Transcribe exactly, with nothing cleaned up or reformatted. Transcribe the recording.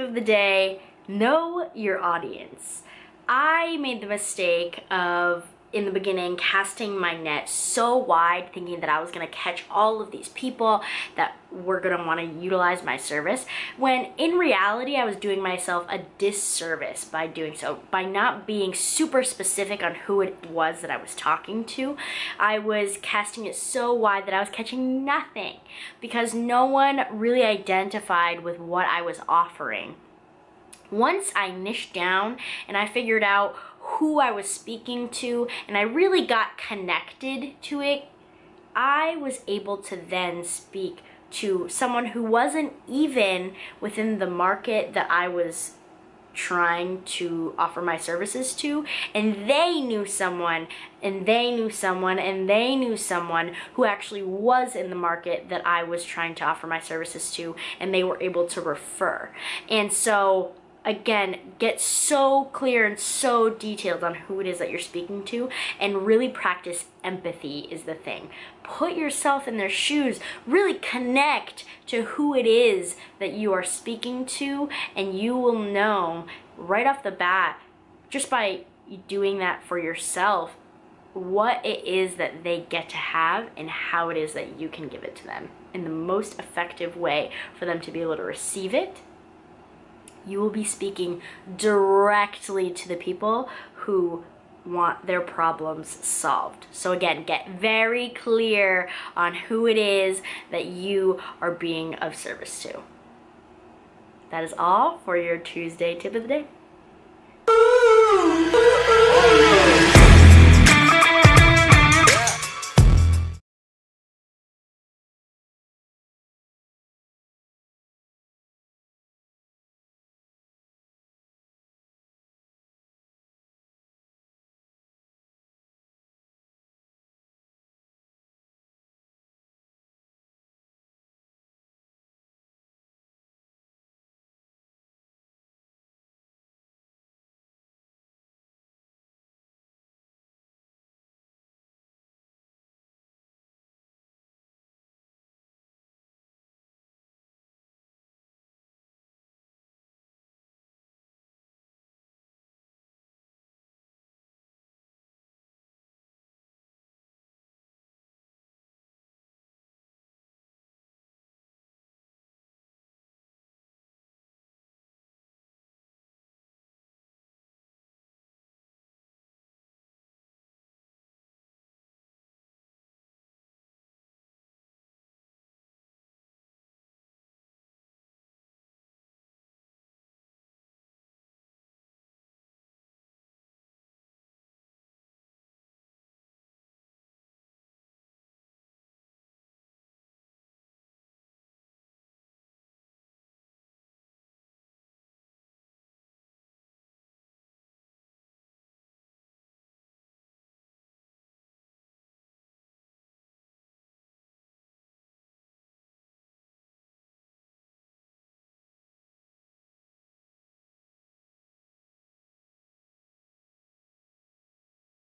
of the day, know your audience. I made the mistake of, in the beginning, casting my net so wide, thinking that I was gonna catch all of these people that were gonna wanna utilize my service, when in reality, I was doing myself a disservice by doing so. By not being super specific on who it was that I was talking to, I was casting it so wide that I was catching nothing because no one really identified with what I was offering. Once I niched down and I figured out who I was speaking to and I really got connected to it, I was able to then speak to someone who wasn't even within the market that I was trying to offer my services to, and they knew someone and they knew someone and they knew someone who actually was in the market that I was trying to offer my services to, and they were able to refer. And so again, get so clear and so detailed on who it is that you're speaking to, and really practice empathy is the thing. Put yourself in their shoes, really connect to who it is that you are speaking to, and you will know right off the bat, just by doing that for yourself, what it is that they get to have and how it is that you can give it to them in the most effective way for them to be able to receive it. You will be speaking directly to the people who want their problems solved. So again, get very clear on who it is that you are being of service to. That is all for your Tuesday tip of the day.